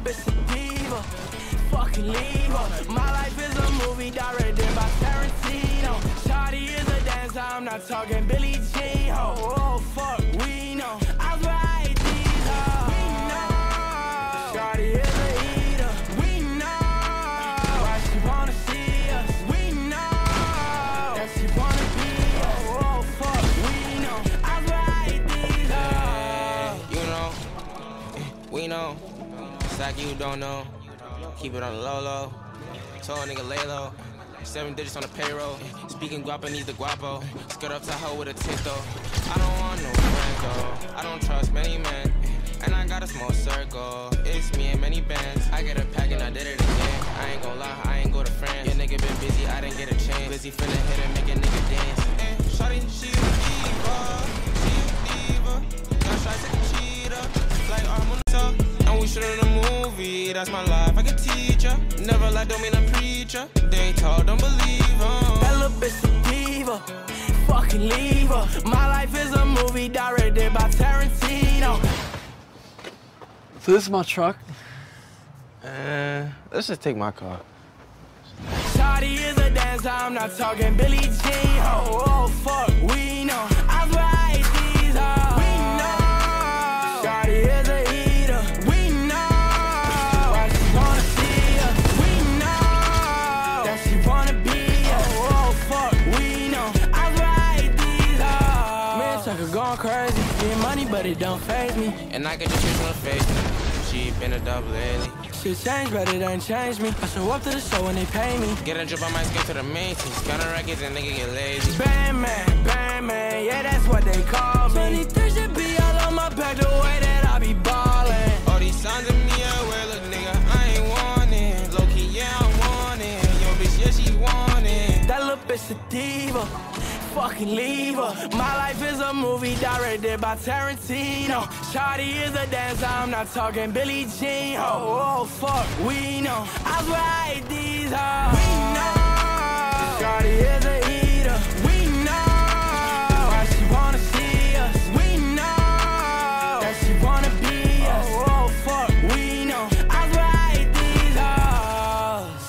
bitch a diva, fucking leave her. My life is a movie directed by Tarantino. Shawty is a dancer, I'm not talking Billie Jean. Oh, fuck, we know. I was right, these hoes. We know. Shawty is a eater. We know. Why she wanna see us? We know. That she wanna be us. Oh, fuck, we know. I was right, these hoes. You know, we know. It's like you don't know. Keep it on the low. Told a nigga lay low. 7 digits on the payroll. Speaking Guapanese the Guapo. Skirt up to hoe with a tinto. I don't want no friends though. I don't trust many men. And I got a small circle. It's me and many bands. I get a pack and I did it again. I ain't gon' lie, I ain't go to France. Your nigga been busy, I didn't get a chance. Busy finna hit and make a nigga dance. And shawty, she a diva. She a diva. Got shots at the cheetah. Like I'm on the top. And we shootin' a movie. That's my life, I can teach ya. Never lie, don't mean a preacher. They talk, don't believe em. That little bitch a diva, fucking leave her. My life is a movie directed by Tarantino. So this is my truck. Let's just take my car. Shawty is a dancer, I'm not talking Billie Jean. Oh, fuck, we know. I was right, these hoes. We know. Shawty is a eater. We know. Why she wanna see us? We know. That she wanna be us. Oh, fuck, we know. I was right, these hoes. Man, sucker going crazy. Getting money, but it don't faze me. And I get your shit on the face. She been a double lately. Shit changed, but it ain't changed me. I show up to the show when they pay me. Get a drip, I might skip to the main team. Counter records and nigga get lazy. Band man, yeah, that's what they call me. 23 should be all on my back the way that I be ballin'. All these signs of me everywhere, look nigga, I ain't want it. Low key, yeah, I want it. Yo, bitch, yeah, she want it. That little bitch a diva, fucking leave her. My life is a movie directed by Tarantino. Shawty is a dancer, I'm not talking Billie Jean. Oh, fuck, we know. I was right, these hoes. We know. Shawty is a eater. We know. Why she wanna see us? We know. That she wanna be us. Oh, fuck, we know. I was right, these hoes.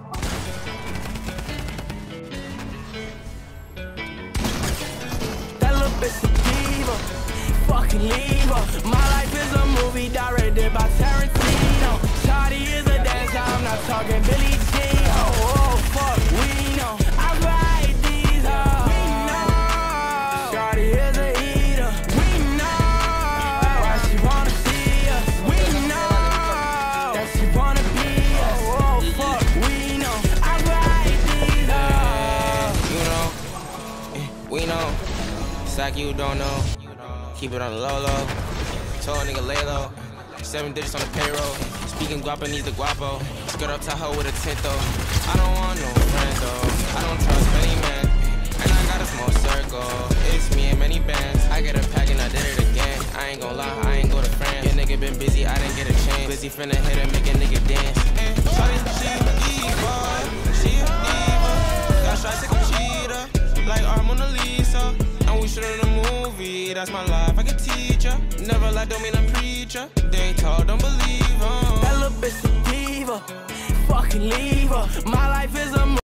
That little bitch a diva, fucking leave her. My life is a movie directed by Tarantino. Shawty is a dancer, I'm not talking Billie Jean. Oh, fuck, we know. I was right, these hoes. We know. Shawty is a eater. We know. Why she wanna see us? We know. That she wanna be us. Oh, fuck, we know. I was right, these hoes. You know, we know. It's like you don't know. Keep it on the low. Told a nigga lay low. 7 digits on the payroll. Speaking Guapanese the Guapo. Skirt up to hoe with a tinto. I don't want no friends though. I don't trust many men. And I got a small circle. It's me and many bands. I get a pack and I did it again. I ain't gon' lie, I ain't go to France. Your nigga been busy, I didn't get a chance. Busy finna hit and make a nigga dance. And shawty, she a diva. She a diva. Got shots at the cheetah. Like I'm Mona Lisa. And we shootin' a movie. That's my life, I can teach ya. Never lie, don't mean a preacher. They talk, don't believe em. That little bitch a diva, fucking leave her. My life is a